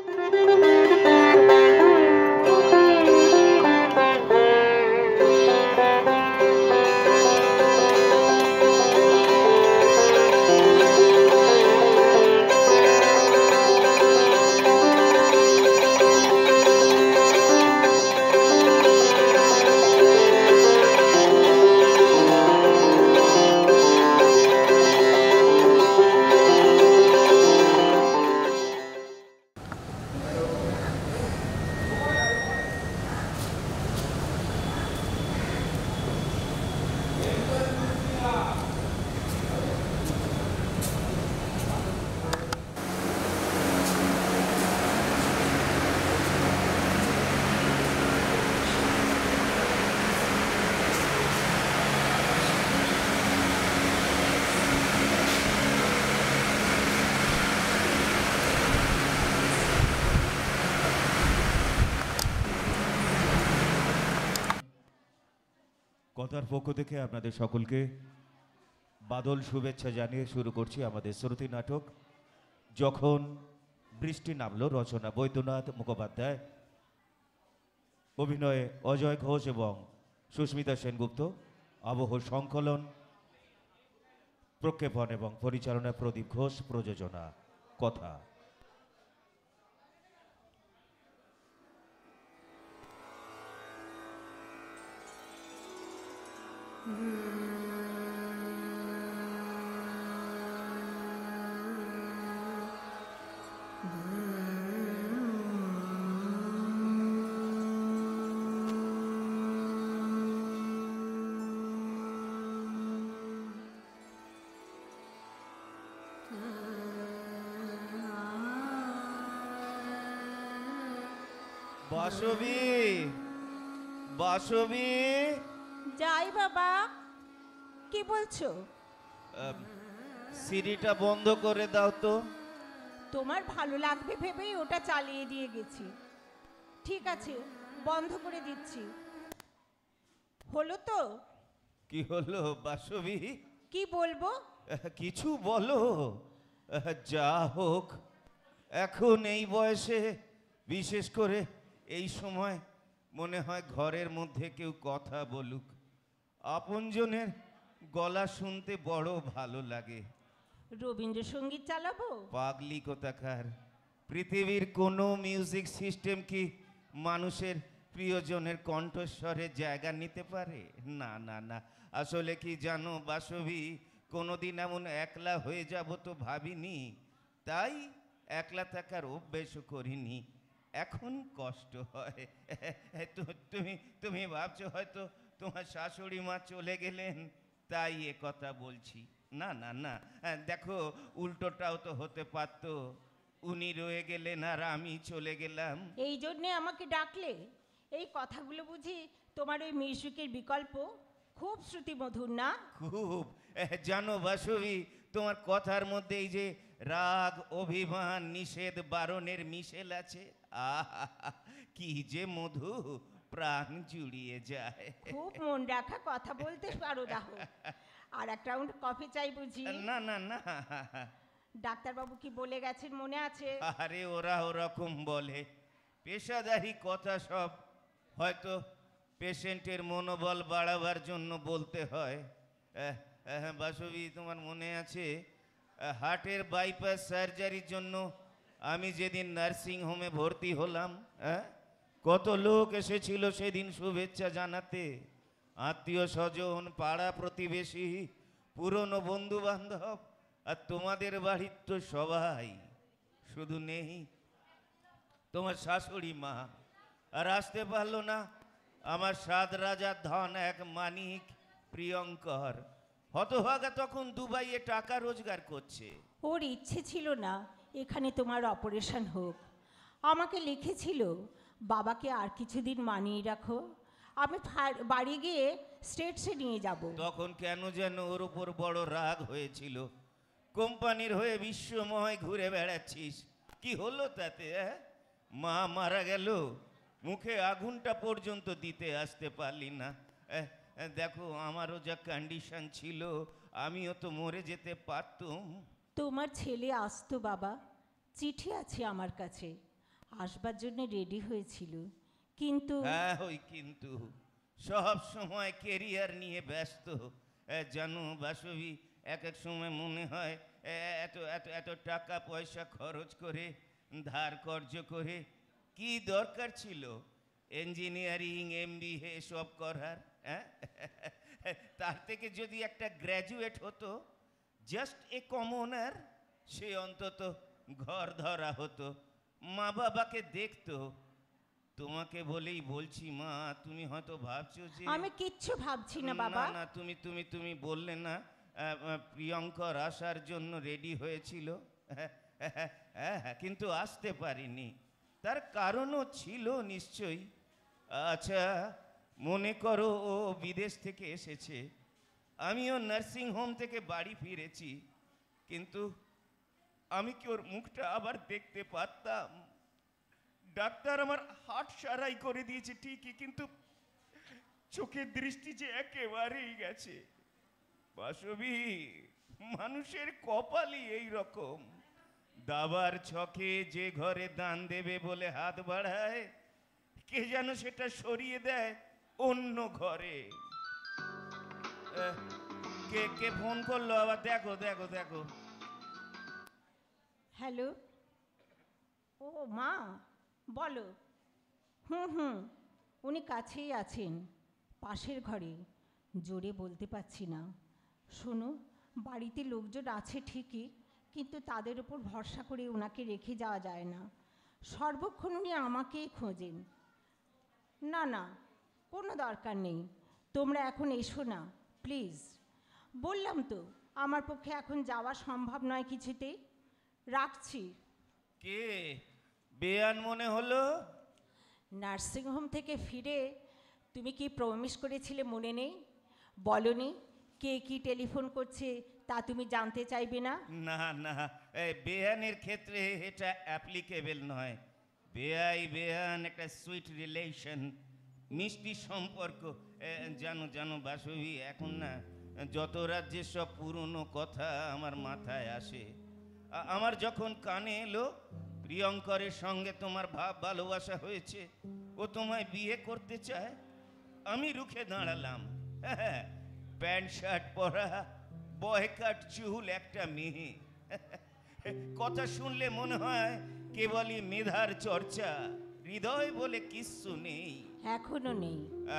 কথার পক্ষ থেকে আপনাদের সকলকে বাদল শুভেচ্ছা জানিয়ে শুরু করছি আমাদের শ্রুতি নাটক যখন বৃষ্টি নামলো। রচনা বৈদ্যনাথ মুখোপাধ্যায়, অভিনয়ে অজয় ঘোষ এবং সুস্মিতা সেনগুপ্ত, আবহ সংকলন, প্রক্ষেপণ এবং পরিচালনা প্রদীপ ঘোষ, প্রযোজনা কথা। বাসবি, বাসবি। যাই বাবা, কি বলছো? সিঁড়িটা বন্ধ করে দাও তো। তোমার ভালো লাগবে ভেবেই ওটা চালিয়ে দিয়ে গেছি। ঠিক আছে, বন্ধ করে দিচ্ছি। হলো তো? কি হলো বাসবি? কি বলবো? কিছু বলো। যা হোক, এখন এই বয়সে, বিশেষ করে এই সময়, মনে হয় ঘরের মধ্যে কেউ কথা বলুক। আপনজনের গলা শুনতে বড় ভালো লাগে। রবীন্দ্রসঙ্গীত চালাবো? পাগলি কোথাকার! পৃথিবীর কোনো মিউজিক সিস্টেম কি মানুষের প্রিয়জনের কণ্ঠস্বরে জায়গা নিতে পারে? না না না। আসলে কি জানো বাসবি, কোনোদিন এমন একলা হয়ে যাব তো ভাবিনি, তাই একলা থাকার অভ্যেসও করিনি। এখন কষ্ট হয়। তুমি তুমি ভাবছো হয়তো তোমার শাশুড়ি মা চলে গেলেন তাই এ কথা বলছি। না না না, দেখো উল্টোটাও তো হতে পারতো, উনি রয়ে গেলেন আর আমি চলে গেলাম। এই জন্যে আমাকে ডাকলে? এই কথাগুলো বুঝি তোমার ওই মিউজিকের বিকল্প? খুব শ্রুতিমধুর না? খুব। জানো বাসবি, তোমার কথার মধ্যে এই যে রাগ, অভিমান, নিষেধ, বারণের মিশেল আছে, আহা কি যে মধু, প্রাণ জুড়িয়ে যায়। খুব মন রাখা কথা বলতে পারো রাহো। আর এক রাউন্ড কফি চাই বুঝি? না না না। ডাক্তারবাবু কি বলে গেছেন মনে আছে? আরে ওরা ওরকম বলে, পেশাদারি কথা সব, হয়তো পেশেন্টের মনোবল বাড়াবার জন্য বলতে হয়। বাসবি, তোমার মনে আছে হার্টের বাইপাস সার্জারির জন্য আমি যেদিন নার্সিং হোমে ভর্তি হলাম, কত লোক এসেছিল সেদিন শুভেচ্ছা জানাতে, আত্মীয় স্বজন, পাড়া প্রতিবেশী, পুরনো বন্ধু বান্ধব। আর তোমাদের বাড়ির তো সবাই, শুধু নেই তোমার শাশুড়ি মা। আর আসতে পারলো না আমার 7 রাজার ধন এক মানিক প্রিয়ঙ্কর। হতভাগা তখন দুবাইয়ে টাকা রোজগার করছে। ওর ইচ্ছে ছিল না এখানে তোমার অপারেশন হোক। আমাকে লিখেছিল বাবাকে আর কিছুদিন মানিয়ে রাখো, আমি বাড়ি গিয়ে স্টেটসে নিয়ে যাব। তখন কেন যেন ওর উপর বড় রাগ হয়েছিল। কোম্পানির হয়ে বিশ্বময় ঘুরে বেড়াচ্ছিস, কি হলো তাতে? মা মারা গেল, মুখে আগুনটা পর্যন্ত দিতে আসতে পারলি না। দেখো আমারও যা কন্ডিশন ছিল, আমিও তো মরে যেতে পারতুম। তোমার ছেলে আসতো বাবা, চিঠি আছে আমার কাছে। আসবার জন্য রেডি হয়েছিল, কিন্তু হ্যাঁ ওই কিন্তু সব সময় কেরিয়ার নিয়ে ব্যস্ত। জানো বাসবী, এক এক সময় মনে হয় এত এত এত টাকা পয়সা খরচ করে, ধার কর্জ করে কি দরকার ছিল ইঞ্জিনিয়ারিং এমবিএ সব করার? হ্যাঁ তার থেকে যদি একটা গ্র্যাজুয়েট হতো, জাস্ট এ কমনার, সে অন্তত ঘর ধরা হতো, মা বাবাকে দেখতো। তোমাকে বলেই বলছি মা, তুমি হয়তো ভাবছো যে আমি কিচ্ছু ভাবছি না বাবা। না না, তুমি তুমি তুমি বললে না প্রিয়ঙ্কর আসার জন্য রেডি হয়েছিল। কিন্তু আসতে পারিনি, তার কারণও ছিল নিশ্চয়ই। আচ্ছা মনে করো ও বিদেশ থেকে এসেছে, আমিও নার্সিং হোম থেকে বাড়ি ফিরেছি, কিন্তু আমি কি ওর মুখটা আবার দেখতে পারতাম? ডাক্তার আমার হার্ট সারাই করে দিয়েছে ঠিকই, কিন্তু চোখের দৃষ্টি যে একেবারেই গেছে। বাসবী, মানুষের কপালই এই রকম, দাবার ছকে যে ঘরে দান দেবে বলে হাত বাড়ায়, কে যেন সেটা সরিয়ে দেয় অন্য ঘরে। কে কে ফোন করলো আবার? দেখো দেখো দেখো। হ্যালো, ও মা, বলো। হুম হুম, উনি কাছেই আছেন, পাশের ঘরে, জোরে বলতে পারছি না। শোনো, বাড়িতে লোকজন আছে ঠিকই, কিন্তু তাদের উপর ভরসা করে ওনাকে রেখে যাওয়া যায় না। সর্বক্ষণ উনি আমাকেই খোঁজেন। না না, কোনো দরকার নেই, তোমরা এখন এসো না প্লিজ। বললাম তো আমার পক্ষে এখন যাওয়া সম্ভব নয় কিছুতেই। রাখছি। কে? বেয়ান মনে হলো। নার্সিংহোম থেকে ফিরে তুমি কি প্রমিস করেছিলে মনে নেই? বলনি কে কি টেলিফোন করছে তা তুমি জানতে চাইবে না? না না, বেয়ানের ক্ষেত্রে এটা অ্যাপ্লিকেবল নয়। বেয়াই বেয়ান একটা সুইট রিলেশন, মিষ্টি সম্পর্ক। জানো জানো বাসবী, এখন না যত রাজ্যের সব পুরনো কথা আমার মাথায় আসে। আমার যখন কানে এলো প্রিয়ঙ্করের সঙ্গে তোমার ভাব ভালোবাসা হয়েছে, ও তোমায় বিয়ে করতে চায়, আমি রুখে দাঁড়ালাম। প্যান্ট শার্ট পরা, বয় কাট চুল একটা মেয়ে, কথা শুনলে মনে হয় কেবলই মেধার চর্চা, হৃদয় বলে কিচ্ছু নেই। এখনো নেই।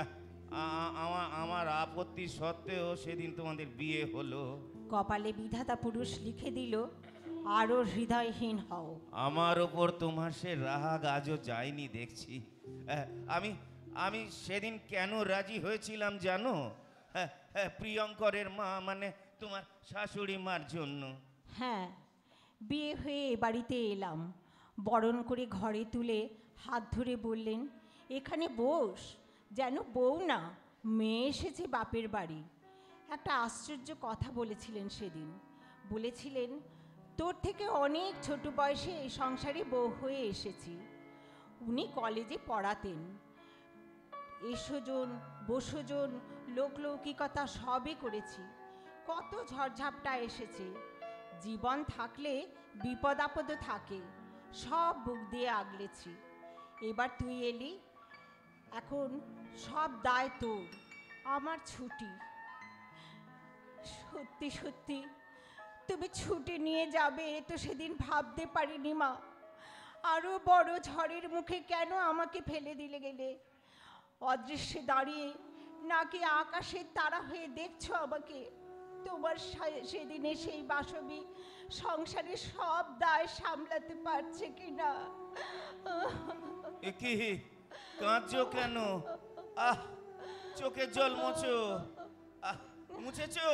আমার আপত্তি সত্ত্বেও সেদিন তোমাদের বিয়ে হলো। কপালে বিধাতা পুরুষ লিখে দিল আরও হৃদয়হীন হও। আমার ওপর তোমার সে রাগ আজও যায়নি দেখছি। আমি আমি সেদিন কেন রাজি হয়েছিলাম জানো? প্রিয়ঙ্করের মা, মানে তোমার শাশুড়ি মার জন্য। হ্যাঁ, বিয়ে হয়ে এ বাড়িতে এলাম, বরণ করে ঘরে তুলে হাত ধরে বললেন, এখানে বস, যেন বউ না মেয়ে এসেছে বাপের বাড়ি। একটা আশ্চর্য কথা বলেছিলেন সেদিন। বলেছিলেন, তোর থেকে অনেক ছোট বয়সে এই সংসারে বউ হয়ে এসেছি। উনি কলেজে পড়াতেন। এসোজন বসোজন লোকলৌকিকতা সবই করেছি, কত ঝড়ঝাপটা এসেছে। জীবন থাকলে বিপদ আপদও থাকে, সব বুক দিয়ে আগলেছি। এবার তুই এলি, এখন সব দায় তোর, আমার ছুটি। সত্যি সত্যি তুমি ছুটি নিয়ে যাবে তো সেদিন ভাবতে পারিনি মা। আরো বড় ঝড়ের মুখে কেন আমাকে ফেলে দিলে গেলে? অদৃশ্যে দাঁড়িয়ে নাকি আকাশের তারা হয়ে দেখছো আমাকে? তোমার সেদিনে সেই বাসবী সংসারে সব দায় সামলাতে পারছে কিনা? কি কাঁদছো কেন? আহ, চোখের জল মোছো। মুছেছো?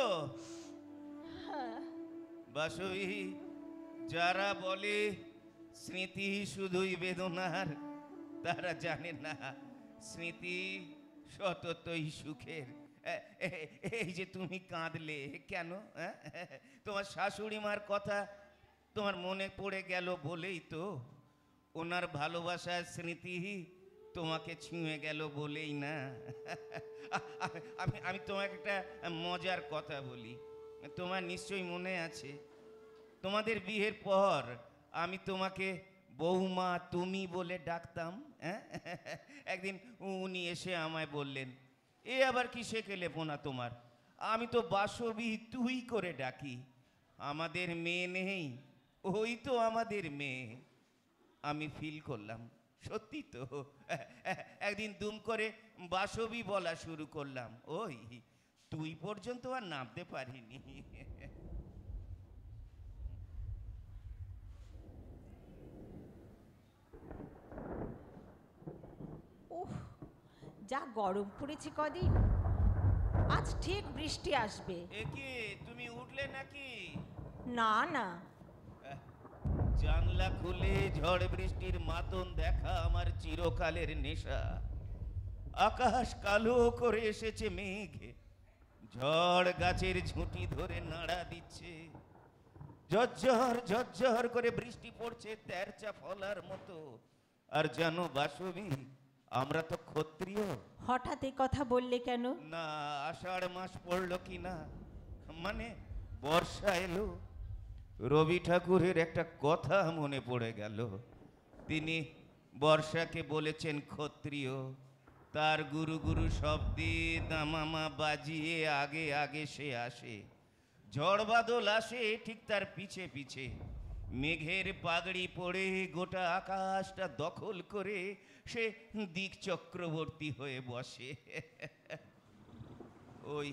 বাসবী, যারা বলে স্মৃতি শুধুই বেদনার, তারা জানে না স্মৃতি সততই সুখের। এই যে তুমি কাঁদলে কেন? তোমার শাশুড়ি মার কথা তোমার মনে পড়ে গেল বলেই তো। ওনার ভালোবাসার স্মৃতি তোমাকে ছুঁয়ে গেল বলেই না। আমি তোমাকে একটা মজার কথা বলি, তোমার নিশ্চয়ই মনে আছে। তোমাদের বিয়ের পর আমি তোমাকে বৌমা তুমি বলে ডাকতাম, হ্যাঁ? একদিন উনি এসে আমায় বললেন, এ আবার কি শেকেলেপনা তোমার, আমি তো বাসবি তুই করে ডাকি, আমাদের মেয়ে নেই, ওই তো আমাদের মেয়ে। আমি ফিল করলাম সত্যি তো, একদিন দুম করে বাসবি বলা শুরু করলাম, ওই তুই পর্যন্ত আর নামতে পারিনি। উফ, যা গরম পড়েছে কদিন, আজ ঠিক বৃষ্টি আসবে। এ কি তুমি উঠলে নাকি? না না, জানলা খুলে ঝড় বৃষ্টির মাতন দেখা আমার চিরকালের নেশা। আকাশ কালো করে এসেছে মেঘ, ঝড় গাছের ঝুঁটি ধরে নাড়া দিচ্ছে, ঝরঝর ঝরঝর করে বৃষ্টি পড়ছে তেরচা ফলার মতো। আর জানো বাসবি, আমরা তো ক্ষত্রিয়। হঠাৎ এ কথা বললে কেন? না, আষাঢ় মাস পড়লো কি না, মানে বর্ষা এলো, রবি ঠাকুরের একটা কথা মনে পড়ে গেল। তিনি বর্ষাকে বলেছেন ক্ষত্রিয়, তার গুরু গুরু শব্দে দামামা বাজিয়ে আগে আগে সে আসে, ঝড় বাদল আসে ঠিক তার পিছে পিছে, মেঘের পাগড়ি পড়ে গোটা আকাশটা দখল করে সে দিক চক্রবর্তী হয়ে বসে। ওই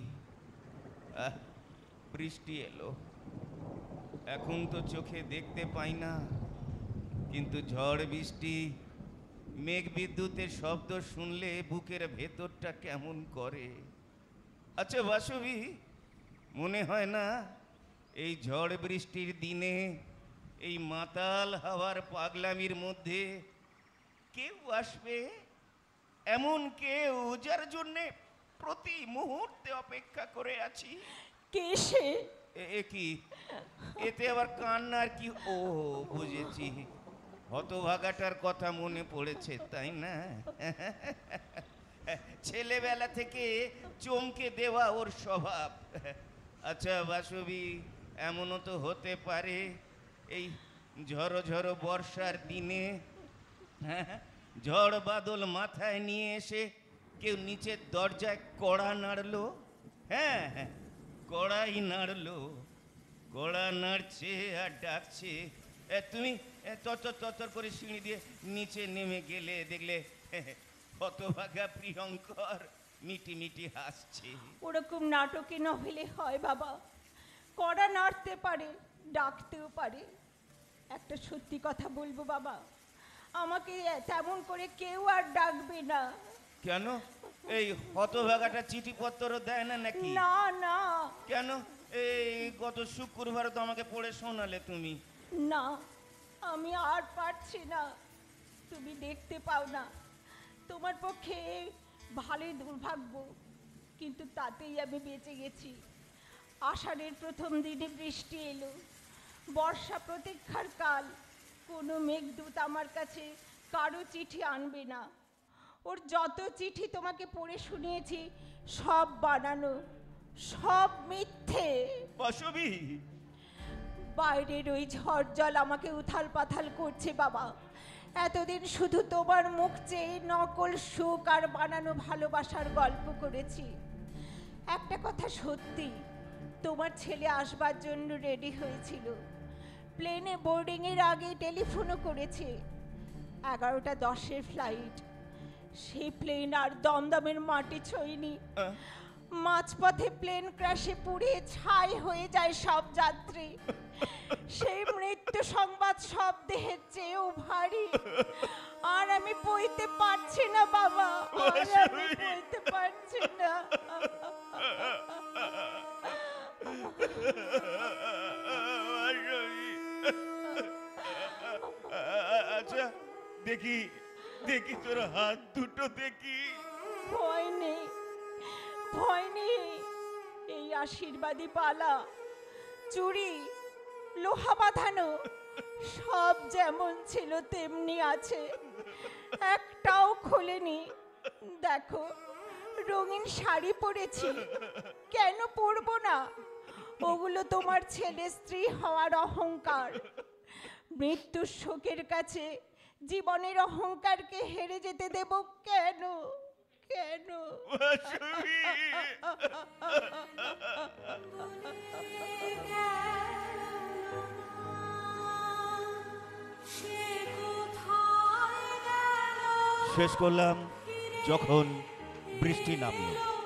বৃষ্টি এলো, এখন তো চোখে দেখতে পাই না, কিন্তু ঝড় বৃষ্টি মেঘ বিদ্যুতের শব্দ শুনলে বুকের ভেতরটা কেমন করে। আচ্ছা বাসবি, মনে হয় না এই ঝড় বৃষ্টির দিনে এই মাতাল হাওয়ার পাগলামির মধ্যে কেউ আসবে, এমন কেউ যার জন্যে প্রতি মুহূর্তে অপেক্ষা করে আছি? কে সে? এ কি, এতে আবার কান্নার কি? ও বুঝেছি, হতভাগাটার কথা মনে পড়েছে, তাই না? ছেলেবেলা থেকে চমকে দেওয়া ওর স্বভাব। আচ্ছা বাসবি, এমনও তো হতে পারে এই ঝড়ো ঝড়ো বর্ষার দিনে, হ্যাঁ, ঝড় বাদল মাথায় নিয়ে এসে কেউ নিচের দরজায় কড়া নাড়লো, হ্যাঁ হ্যাঁ, কড়াই নাড়লো, কড়া নাড়ছে আর ডাকছে, তুমি তর করে সিঁড়ি দিয়ে নিচে নেমে গেলে, দেখলে হতভাগা প্রিয়ঙ্কর মিটি মিটি হাসছে। ওরকম নাটকে নহলে হয় বাবা, কড়া নাড়তে পারে, ডাকতেও পারে। একটা সত্যি কথা বলবো বাবা, আমাকে তেমন করে কেউ আর ডাকবে না। কেন? এই হতভাগাটা চিঠিপত্র দেয় না নাকি? না না। কেন? এই গত শুক্রবার তো আমাকে পড়ে শোনালে তুমি। না, আমি আর পারছি না। তুমি দেখতে পাও না, তোমার পক্ষে ভালোই দুর্ভাগ্য, কিন্তু তাতেই আমি বেঁচে গেছি। আষাঢ়ের প্রথম দিনে বৃষ্টি এলো, বর্ষা প্রতীক্ষার কাল, কোনো মেঘদূত আমার কাছে কারো চিঠি আনবে না। ওর যত চিঠি তোমাকে পড়ে শুনিয়েছি সব বানানো, সব মিথ্যে। বাসবি, বাইরের ওই ঝড় জল আমাকে উথাল পাথাল করছে বাবা। এতদিন শুধু তোমার মুখ চেয়ে নকল সুখ আর বানানো ভালোবাসার গল্প করেছি। একটা কথা সত্যি, তোমার ছেলে আসবার জন্য রেডি হয়েছিল, প্লেনে বোর্ডিংয়ের আগে টেলিফোনও করেছে। 11:10 ফ্লাইট। সেই প্লেন আর দমদমের মাটি ছোঁয়নি। মাঝপথে প্লেন ক্র্যাশে পুড়ে ছাই হয়ে যায় সব যাত্রী। সেই মৃত্যু সংবাদ সব দেহের চেয়েও ভারী। আর আমি বইতে পারছি না বাবা, আর আমি বইতে পারছি না। আচ্ছা দেখি দেখি তোর হাত দুটো দেখি। ভয় নেই, ভয় নেই। এই আশীর্বাদী পালা, চুড়ি, লোহা বাঁধানো, সব যেমন ছিল তেমনি আছে, একটাও খোলেনি। দেখো, রঙিন শাড়ি পরেছি, কেন পরবো না? ওগুলো তোমার ছেলে স্ত্রী হওয়ার অহংকার। মৃত্যুর শোকের কাছে জীবনের অহংকারকে হেরে যেতে দেব কেন? কেন? বাসবী, শেষ করলাম যখন বৃষ্টি নামলো।